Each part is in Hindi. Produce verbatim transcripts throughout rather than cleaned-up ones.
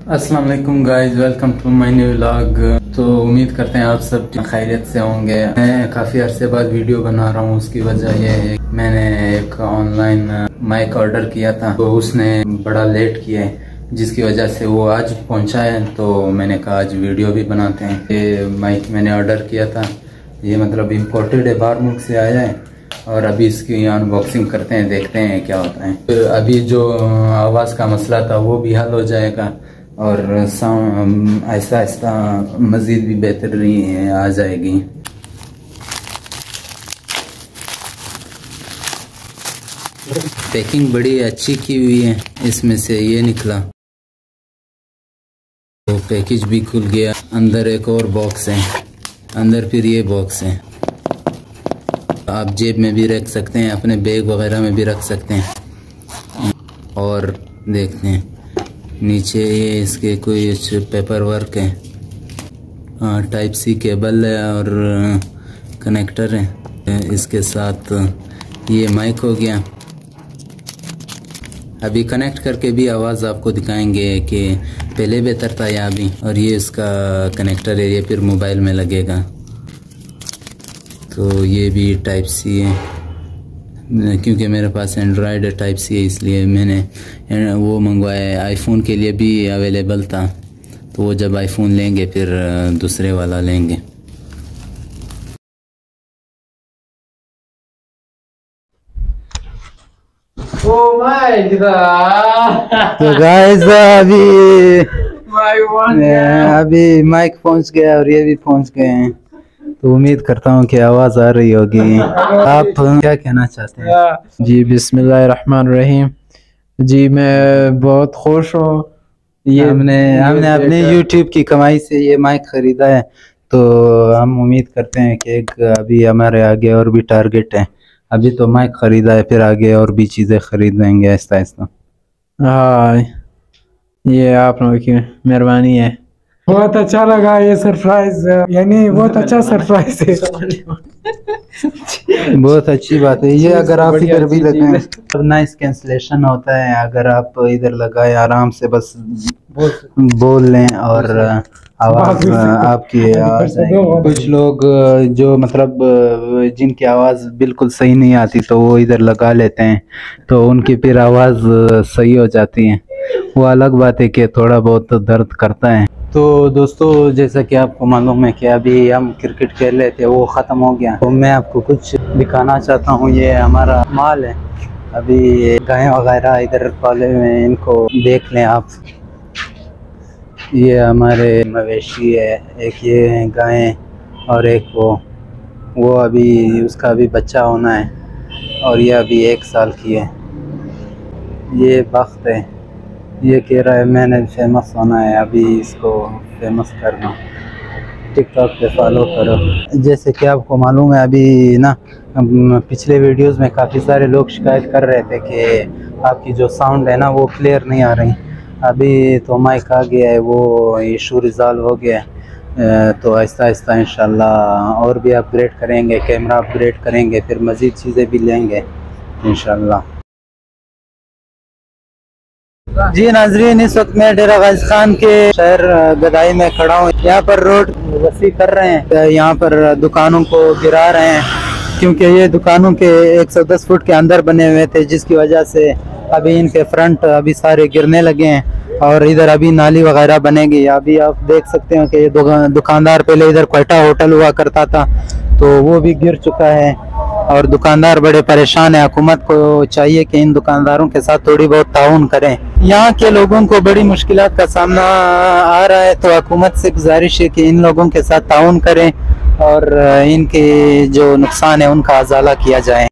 अस्सलाम वालेकुम guys, welcome to my new vlog. तो उम्मीद करते हैं आप सब खैरियत से होंगे। मैं काफ़ी अरसे बाद वीडियो बना रहा हूँ। उसकी वजह यह है मैंने एक ऑनलाइन माइक ऑर्डर किया था, तो उसने बड़ा लेट किया है, जिसकी वजह से वो आज पहुँचा है। तो मैंने कहा आज वीडियो भी बनाते हैं। ये माइक मैंने ऑर्डर किया था, ये मतलब इम्पोर्टेड है, बाहर मुल्क से आया है। और अभी इसकी अनबॉक्सिंग करते हैं, देखते हैं क्या होता है। फिर अभी जो आवाज़ का मसला था वो भी हल हो जाएगा और साउंड ऐसा ऐसा मज़ीद भी बेहतरी आ जाएगी। पैकिंग बड़ी अच्छी की हुई है, इसमें से ये निकला तो पैकेज भी खुल गया। अंदर एक और बॉक्स है, अंदर फिर ये बॉक्स है। आप जेब में भी रख सकते हैं, अपने बैग वगैरह में भी रख सकते हैं। और देखते हैं नीचे ये इसके कोई पेपर वर्क है, हाँ टाइप सी केबल है और कनेक्टर है। इसके साथ ये माइक हो गया। अभी कनेक्ट करके भी आवाज़ आपको दिखाएंगे कि पहले बेहतर था या अभी। और ये इसका कनेक्टर है, ये फिर मोबाइल में लगेगा। तो ये भी टाइप सी है, क्योंकि मेरे पास एंड्रॉयड टाइप सी है इसलिए मैंने वो मंगवाया है। आईफोन के लिए भी अवेलेबल था, तो वो जब आईफोन लेंगे फिर दूसरे वाला लेंगे। Oh my god! तो गाइस अभी अभी माइक पहुंच गया और ये भी पहुंच गए हैं। तो उम्मीद करता हूँ कि आवाज़ आ रही होगी। आप क्या कहना चाहते हैं? जी बिस्मिल्लाहिर्रहमानिर्रहीम। जी मैं बहुत खुश हूँ। ये हमने हमने अपने यूट्यूब की कमाई से ये माइक खरीदा है। तो हम उम्मीद करते हैं कि एक अभी हमारे आगे और भी टारगेट है। अभी तो माइक खरीदा है, फिर आगे और भी चीज़ें खरीद लेंगे आहिस्ता आहिस्ता। हाँ, ये आप लोगों की मेहरबानी है। बहुत अच्छा लगा ये सरप्राइज, यानी बहुत अच्छा सरप्राइज है। बहुत अच्छी बात है ये। अगर आप इधर भी लगाएं तो नॉइस कैंसलेशन होता है। अगर आप इधर लगाए आराम से बस बोल लें और आवाज़ आपकी आ जाएगी। कुछ लोग जो मतलब जिनकी आवाज़ बिल्कुल सही नहीं आती तो वो इधर लगा लेते हैं, तो उनकी फिर आवाज़ सही हो जाती है। वो अलग बात है कि थोड़ा बहुत दर्द करता है। तो दोस्तों, जैसा कि आपको मालूम है कि अभी हम क्रिकेट खेल रहे थे, वो ख़त्म हो गया। तो मैं आपको कुछ दिखाना चाहता हूँ। ये हमारा माल है, अभी गाय वगैरह इधर पाले हुए हैं, इनको देख लें आप। ये हमारे मवेशी है, एक ये गाय और एक वो वो अभी उसका अभी बच्चा होना है और ये अभी एक साल की है। ये बख्त है, ये कह रहा है मैंने फेमस होना है, अभी इसको फेमस करना। टिकटॉक पे फॉलो करो। जैसे कि आपको मालूम है अभी ना, पिछले वीडियोस में काफ़ी सारे लोग शिकायत कर रहे थे कि आपकी जो साउंड है ना वो क्लियर नहीं आ रही। अभी तो माइक आ गया है, वो इशू रिजॉल्व हो गया है। तो आहिस्ता आहिस्ता इंशाल्लाह और भी अपग्रेड करेंगे, कैमरा अपग्रेड करेंगे, फिर मज़ीद चीज़ें भी लेंगे इंशाल्लाह। जी नाजरीन, इस वक्त मैं डेरा गाजी खान के शहर गदाई में खड़ा हूँ। यहाँ पर रोड वसी कर रहे हैं, यहाँ पर दुकानों को गिरा रहे हैं, क्योंकि ये दुकानों के एक सौ दस फुट के अंदर बने हुए थे, जिसकी वजह से अभी इनके फ्रंट अभी सारे गिरने लगे हैं और इधर अभी नाली वगैरह बनेगी। अभी आप देख सकते हो कि ये दुकानदार पहले इधर क्वेटा होटल हुआ करता था, तो वो भी गिर चुका है और दुकानदार बड़े परेशान है। हुकूमत को चाहिए कि इन दुकानदारों के साथ थोड़ी बहुत ताउन करें। यहाँ के लोगों को बड़ी मुश्किलात का सामना आ रहा है, तो हुकूमत से गुजारिश है कि इन लोगों के साथ ताउन करें और इनके जो नुकसान है उनका अजाला किया जाए।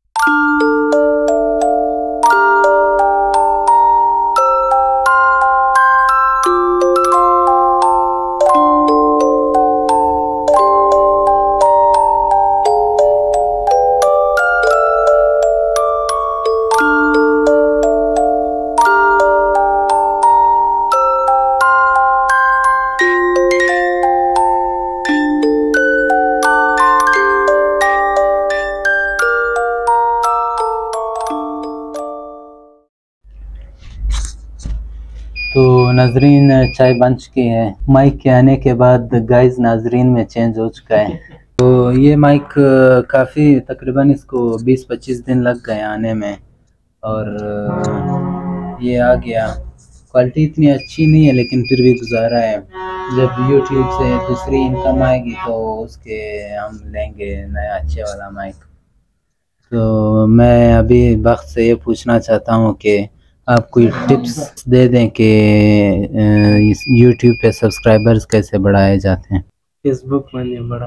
तो नाजरीन चाय बन चुकी है। माइक के आने के बाद गाइस नाजरीन में चेंज हो चुका है। तो ये माइक काफ़ी तकरीबन इसको बीस पच्चीस दिन लग गए आने में और ये आ गया। क्वालिटी इतनी अच्छी नहीं है लेकिन फिर भी गुजारा है। जब यूट्यूब से दूसरी इनकम आएगी तो उसके हम लेंगे नया अच्छे वाला माइक। तो मैं अभी वक्त से ये पूछना चाहता हूँ कि आप कोई टिप्स दे दें कि यूट्यूब पे सब्सक्राइबर्स कैसे बढ़ाए जाते हैं। फेसबुक में बड़ा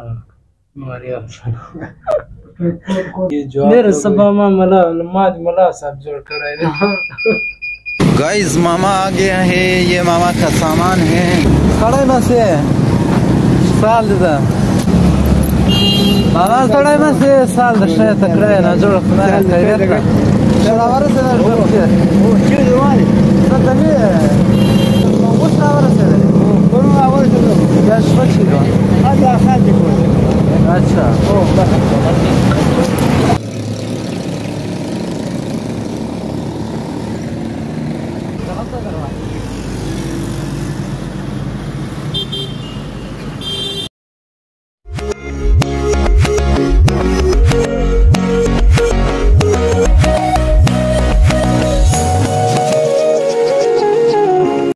ये जो मेरे सबा में मला माज मला सब जोड़ कर गाइस मामा आ गया है। ये मामा का सामान है। सड़े में से साल दा मामा सड़े में से साल दशे तकरे ना जोड़ खुदा खैरियत का शरावर से ना जोड़ के वो क्यों जवानी सदनी वो शरावर से कौन आवर से या शपची दो आज आखिर को अच्छा ओ बस